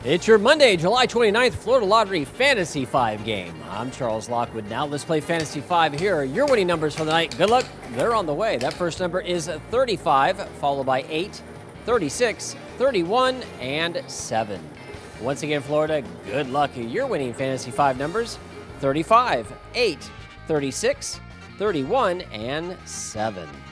It's your Monday, July 29th, Florida Lottery Fantasy 5 game. I'm Charles Lockwood. Now let's play Fantasy 5. Here are your winning numbers for the night. Good luck. They're on the way. That first number is 35, followed by 8, 36, 31, and 7. Once again, Florida, good luck. Your winning Fantasy 5 numbers, 35, 8, 36, 31, and 7.